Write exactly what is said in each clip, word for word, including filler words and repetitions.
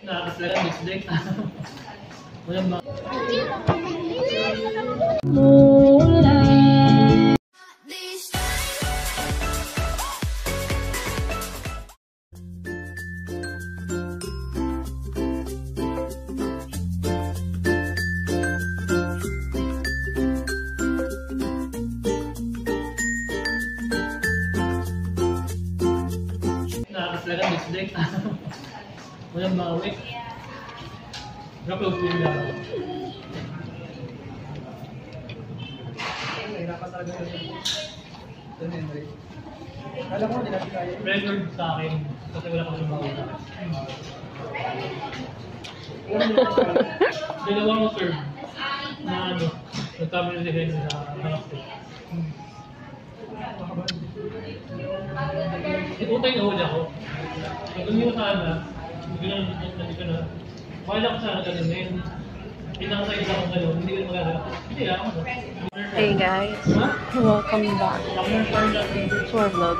Nakakasala, misdek. Walang ba? Nakakasala, misdek. Walang bawi. Napag-uwi na ako. Hirapan talaga yun. Alam mo, nila kaya. Record sa akin. Kasi wala kang bawi. Dalawang serve na ano, nagkami na din sa nakastik. Utay na huli ako. Kung yung sana, hindi ko na, hindi ko na, wala ko sana ganun na yun. Pinang sa isa kong ganun, hindi ko na magagawa. Hindi ako na. Hey guys, welcome back to our vlog.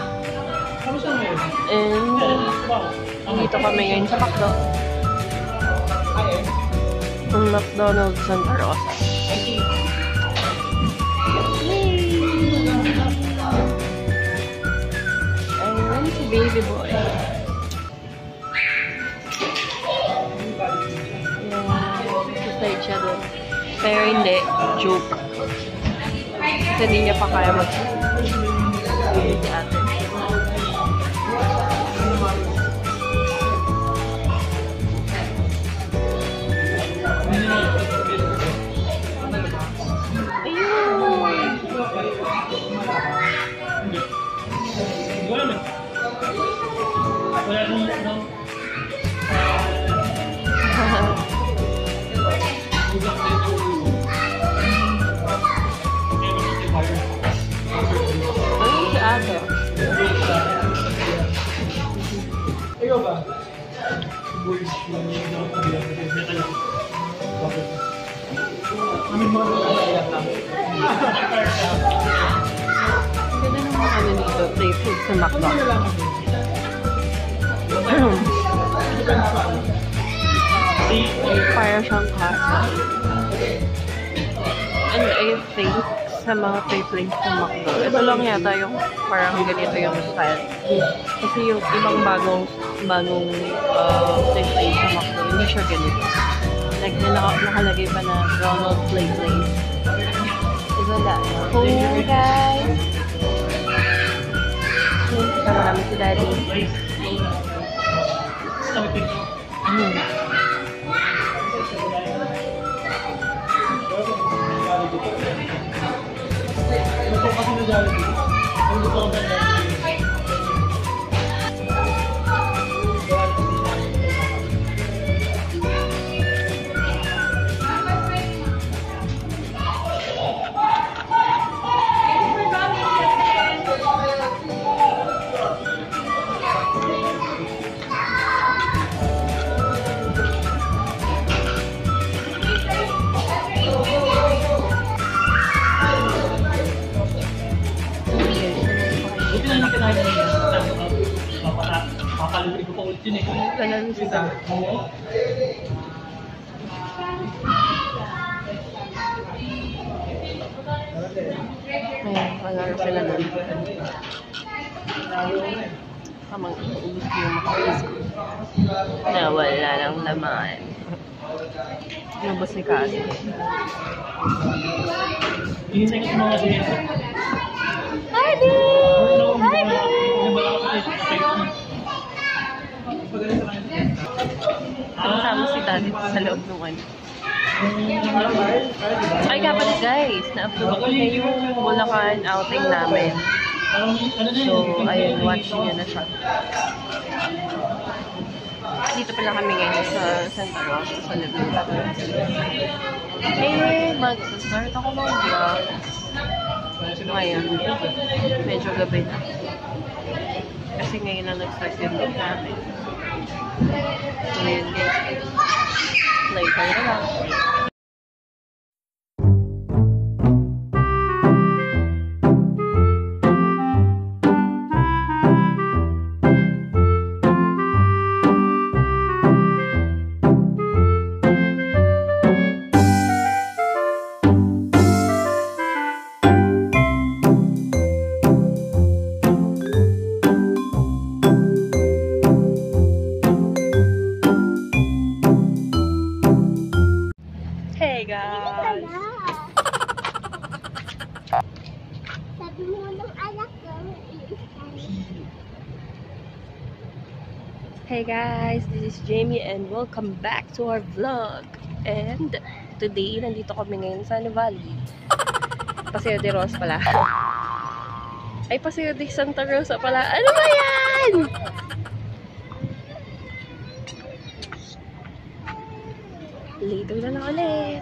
And dito kami ngayon sa McDo. Ang McDonald's Santa Rosa. Ayan si baby boy. Slide siya doon. Pero hindi, joke. Kasi hindi niya pa kaya mag-slide si ate. Wala nung, nung, ano si ate? Ikaw ba? Boys, yung yung kabilang. Ano ba ang Ganda naman kami dito, play food sa McDo. Para siyang kasa. And I think sa mga play place sa McDo, ito lang yata yung parang ganito yung style. Kasi yung ibang bagong bagong uh, play place sa McDo, hindi siya ganito. Like, may naka nakalagay pa na Ronald Play Place. Is that cool, guys? Sama namin si Daddy. Hmm. Papalugin ko pa ulit yun eh. Ganun siya. Oo. Ayan, wala na sila doon. Kamang ubus ko yung makalis ko. Na wala ng laman. Inubos ni Kasi. Hinintay ko sa mga din. Hi, babe! Hi, babe! Kasama si Daddy sa loob ng ano. Ay, kapalit guys, na-upload ko na yung Bulacan outing namin. So, ayun, watch nyo na siya. Dito pala kami ngayon sa Santa Rosa, sa Laguna. Eh, mag-start ako mag-vlog. Ngayon, medyo gabi na. Kasi ngayon lang nag-start yung vlog namin. So, yun guys. Later na lang. Hey guys, this is Jamie and welcome back to our vlog. And today, nandito kami ngayon sa Sunny Valley. Paseo de Rosa pala. Ay, Paseo de Santa Rosa pala. Ano ba yan? Later na lang ulit.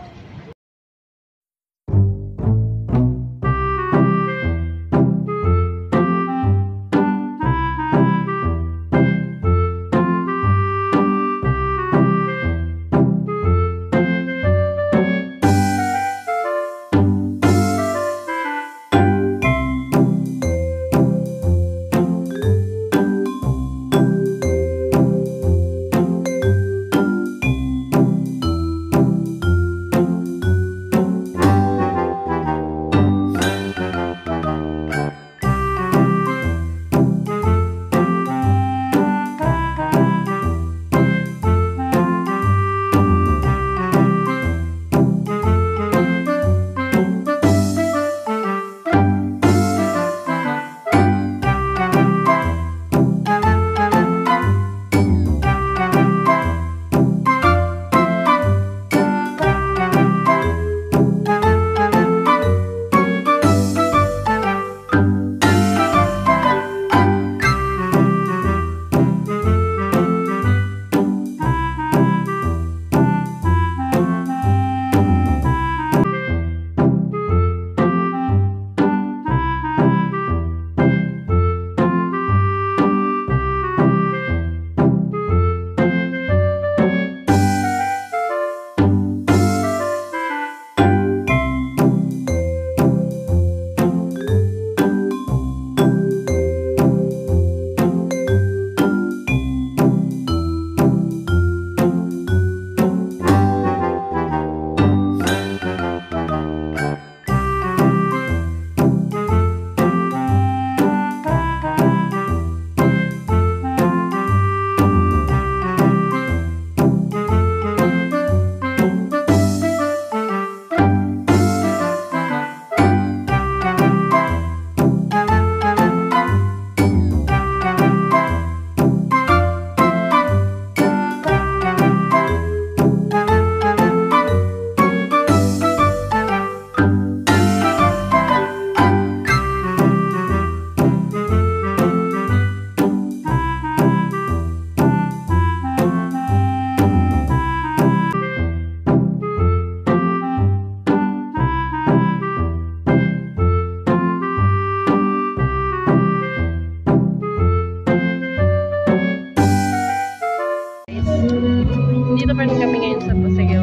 Dito pa rin kami ngayon sa Paseo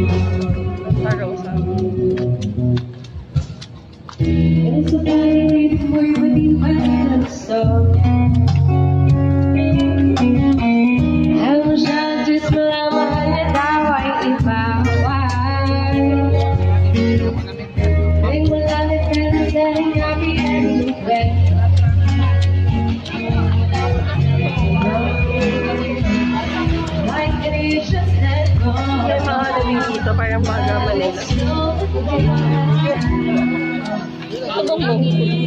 Santa Rosa. Dito parang baga Manila. Abang mo.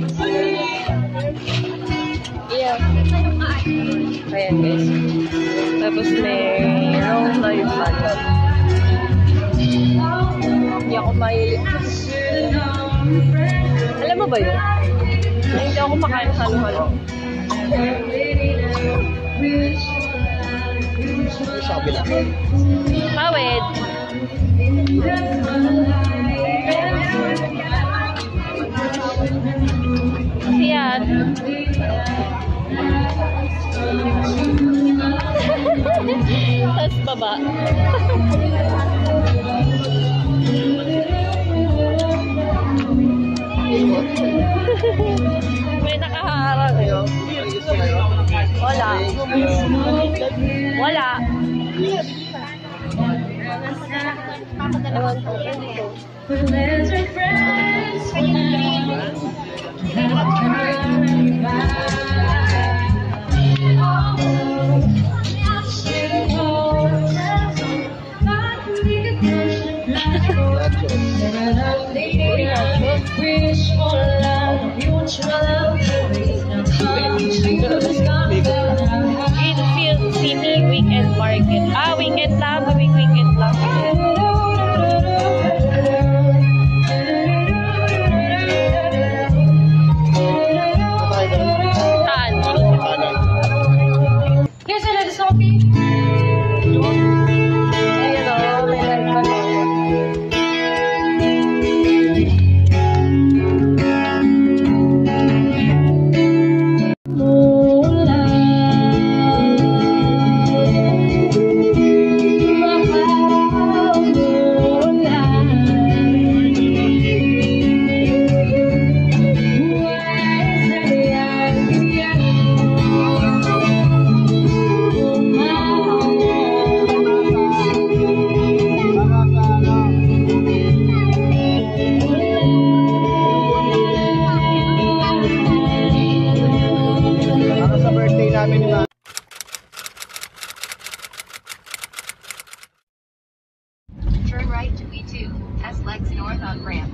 Yeah. Ayan guys. Tapos may round life bag. Hindi ako mahilig. Alam mo ba yun? Hindi ako makain sa halo-halo. Sabi lang. Pawid. Yan. Tapos baba. May nakaharang yun. Wala. Wala. Ewan ko. Let's be friends. It feels see me Weekend lang, gawing weekend lang. Saan? Yes, I love Sophie. Ayun o, may live pa na. Turn right to E two. S legs north on ramp.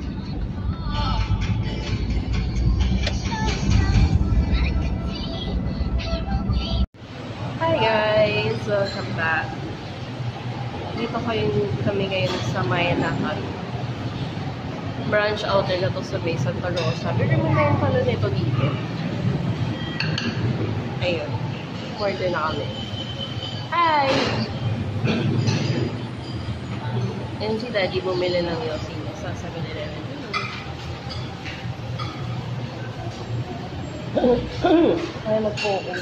Hi guys! Welcome back. Dito kayo kami ngayon sa Mayanakan. Branch out nila to sa May Santa Rosa. Pero may ngayon pala nito dito. Ayun. Order na kami. Hi! And si Daddy bumili ng yosi niya sa seven eleven. Ay, mag-focus.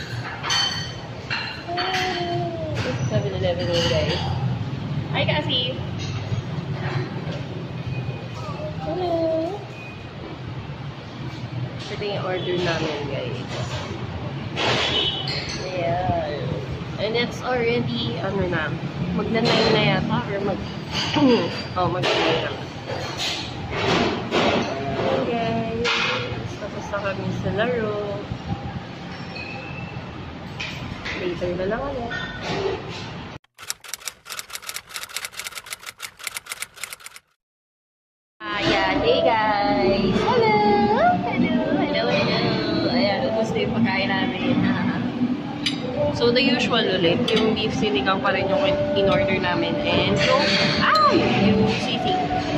seven eleven yun, guys. Hi, Cassie! Hello! Ito yung order namin, guys. Ayan. And it's already, ano na, magna-nine na yata, or mag... oh, mag-nine na. Okay, guys. Tapos na kami sa laro. Later na lang ulit. Ayan, hey guys! Hello! Hello! Hello! Hello! Ayan, tapos na yung pagkain namin. So, the usual ulit, yung beef sinigang pa rin yung in-order namin. And so, ay! Yung sisig.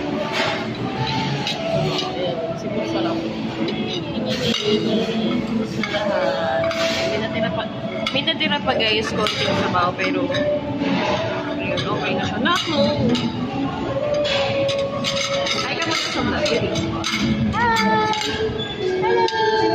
Ayan, siguro sa lang. Gusto na lahat. May natira pa, may natira pa guys, konting sabaw, pero ayun, okay na siya. Naku! Ay ka muna sa vlog. Hi! Hello!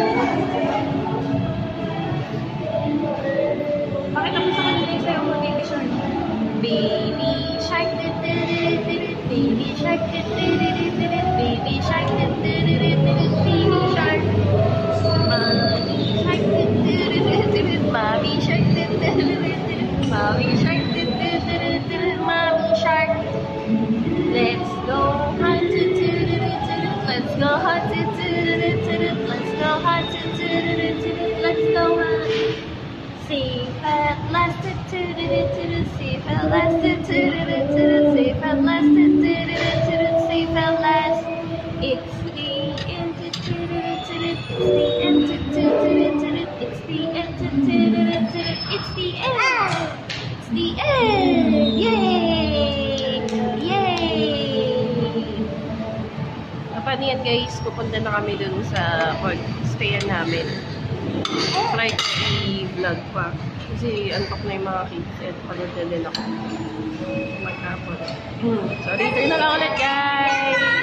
Bakit ako sa kanila yung sayo mo, baby shark? Baby shark, baby shark, baby shark, baby shark. Mommy shark, mommy shark, mommy shark. Let's go hunt, let's go hunt, let's go hunt, let's go hunt. Safe at last, safe at last, safe at last, safe at last. It's the end, it's the end, it's the end, it's the end, it's the end, yay, yay. Kapag yan guys, pupunta na kami dun sa pag-stayan namin. Try to i-vlog pa. Kasi antok na yung mga kids at pagod na din ako. Magkapon. So, later na lang ulit guys!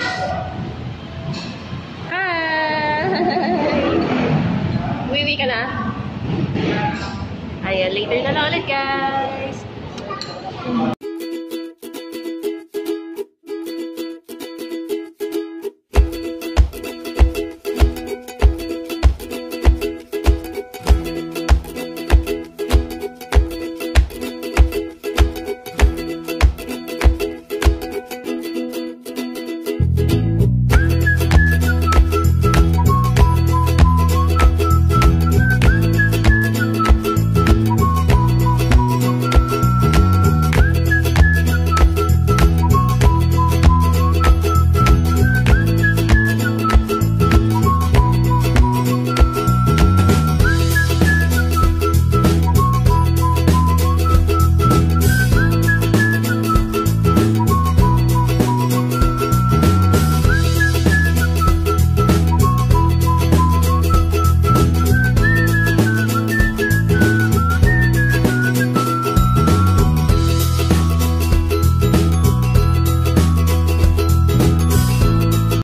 Hi! Uwi ka na? Ayan, later na lang ulit guys!